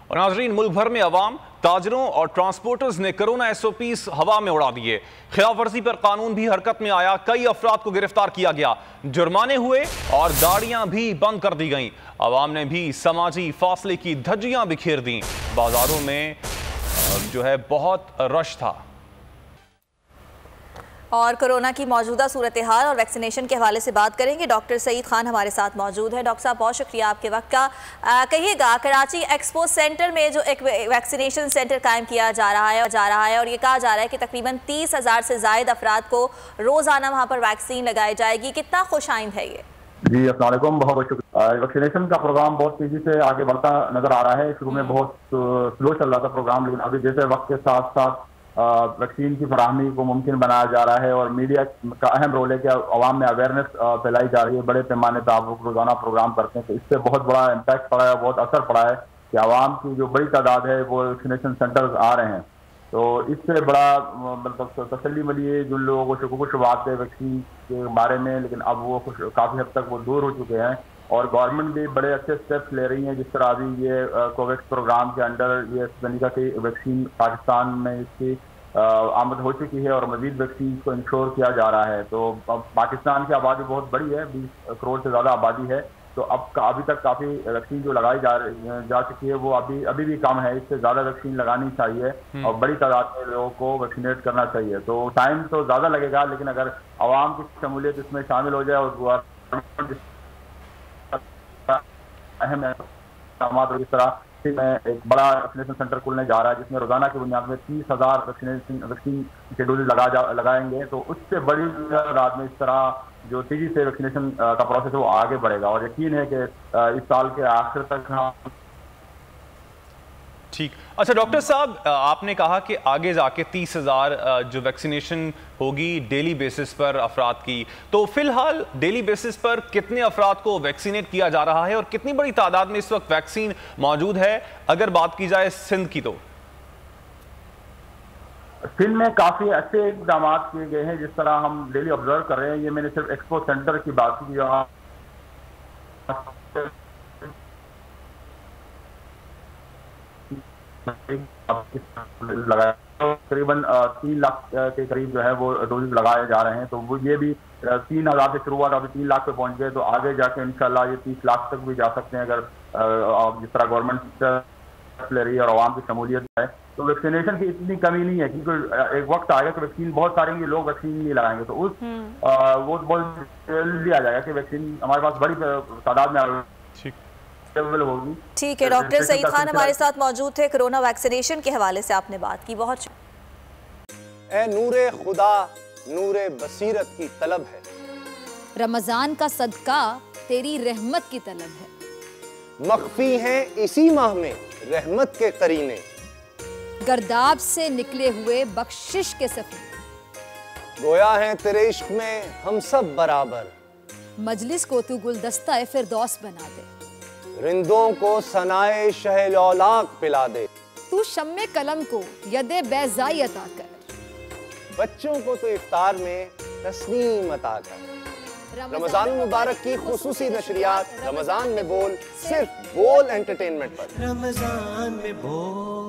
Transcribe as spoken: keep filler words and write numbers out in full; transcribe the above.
और नाजरीन, मुल्क भर में अवाम, ताजरों और ट्रांसपोर्टर्स ने कोरोना एस ओ पीज़ हवा में उड़ा दिए। खिलाफ वर्जी पर कानून भी हरकत में आया, कई अफराद को गिरफ्तार किया गया, जुर्माने हुए और गाड़ियां भी बंद कर दी गईं। अवाम ने भी समाजी फासले की धज्जियां बिखेर दी। बाजारों में जो है बहुत रश था। और कोरोना की मौजूदा सूरत हाल और वैक्सीनेशन के हवाले से बात करेंगे। डॉक्टर सईद खान हमारे साथ मौजूद है। डॉक्टर साहब, बहुत शुक्रिया आपके वक्त का। कहिएगा, कराची एक्सपो सेंटर में जो एक वैक्सीनेशन सेंटर कायम किया जा रहा है जा रहा है और ये कहा जा रहा है कि तकरीबन तीस हज़ार से ज़ायद अफराद को रोज़ाना वहाँ पर वैक्सीन लगाई जाएगी, कितना खुशाइंद है ये? जी अस्सलाम वालेकुम, बहुत बहुत शुक्रिया। वैक्सीनेशन का प्रोग्राम बहुत तेजी से आगे बढ़ता नजर आ रहा है। शुरू में बहुत स्लो चल रहा था प्रोग्राम, लेकिन अभी जैसे वक्त के साथ साथ वैक्सीन की फराहमी को मुमकिन बनाया जा रहा है और मीडिया का अहम रोल है कि आवाम में अवेयरनेस फैलाई जा रही है। बड़े पैमाने पर आप लोग रोजाना प्रोग्राम करते हैं, तो इससे बहुत बड़ा इम्पैक्ट पड़ा है, बहुत असर पड़ा है कि आवाम की जो बड़ी तादाद है वो वैक्सीनेशन सेंटर्स आ रहे हैं। तो इससे बड़ा मतलब तसल्ली मिली है जिन लोगों को शुक्र शुरुआत है वैक्सीन के बारे में, लेकिन अब वो काफ़ी हद तक वो दूर हो चुके हैं और गवर्नमेंट भी बड़े अच्छे स्टेप्स ले रही है। जिस तरह अभी ये कोवैक्स प्रोग्राम के अंडर ये एस्ट्राजेनेका की वैक्सीन पाकिस्तान में इसकी आमद हो चुकी है और मजीद वैक्सीन को इंश्योर किया जा रहा है। तो अब पाकिस्तान की आबादी बहुत बड़ी है, बीस करोड़ से ज़्यादा आबादी है, तो अब अभी तक काफ़ी वैक्सीन जो लगाई जा जा चुकी है वो अभी अभी भी कम है। इससे ज़्यादा वैक्सीन लगानी चाहिए और बड़ी तादाद में लोगों को वैक्सीनेट करना चाहिए। तो टाइम तो ज़्यादा लगेगा, लेकिन अगर आवाम की शमूलियत इसमें शामिल हो जाए और अहम इकदाम इस तरह में एक बड़ा वैक्सीनेशन सेंटर खुलने जा रहा है जिसमें रोजाना की बुनियाद में तीस हजार वैक्सीनेशन वैक्सीन के डोजेज लगा जा लगाएंगे, तो उससे बड़ी तादाद में इस तरह जो तेजी से वैक्सीनेशन का प्रोसेस है वो आगे बढ़ेगा और यकीन है कि इस साल के आखिर तक हम ठीक। अच्छा डॉक्टर साहब, आपने कहा कि आगे जाके तीस हज़ार जो वैक्सीनेशन होगी डेली बेसिस पर अफराद की, तो फिलहाल डेली बेसिस पर कितने अफराद को वैक्सीनेट किया जा रहा है और कितनी बड़ी तादाद में इस वक्त वैक्सीन मौजूद है? अगर बात की जाए सिंध की, तो सिंध में काफी अच्छे इकदाम किए गए हैं जिस तरह हम डेली ऑब्जर्व कर रहे हैं। ये मैंने सिर्फ एक्सपो सेंटर की बात की, जहाँ लगाया तो करीबन तीन लाख के करीब जो है वो डोजेज लगाए जा रहे हैं। तो वो ये भी तीन हजार से शुरू हुआ था, अभी तीन लाख पे पहुंच गए, तो आगे जाके इंशाल्लाह ये तीस लाख तक भी जा सकते हैं अगर जिस तरह गवर्नमेंट ले रही है और आवाम की शमूलियत है। तो वैक्सीनेशन की इतनी कमी नहीं है, क्योंकि एक वक्त आएगा कि वैक्सीन बहुत सारे लोग वैक्सीन नहीं लगाएंगे, तो उस आ, वो बहुत जल्दी आ जाएगा कि वैक्सीन हमारे पास बड़ी तादाद में होगी। ठीक है, डॉक्टर सईद खान हमारे साथ मौजूद थे। कोरोना वैक्सीनेशन के हवाले से आपने बात की, बहुत ए नूरे खुदा नूरे बसीरत की तलब है, रमजान का सदका तेरी रहमत की तलब है, मख्फी हैं इसी माह में रहमत के करीने, गर्दाब से निकले हुए बख्शिश के सफीने, गोया हैं तेरे इश्क में हम सब बराबर, मजलिस को तू गुलदस्ता फिरदौस बना दे, रिंदों को सनाए शहलौलाक पिला दे, तू शम्मे कलम को यदे बैज़ाई अता कर, बच्चों को तो इफ्तार में तस्नीम अता कर। रमजान मुबारक की खुसूसी नशरियात रमजान में बोल, सिर्फ बोल एंटरटेनमेंट पर। रमजान में बोल।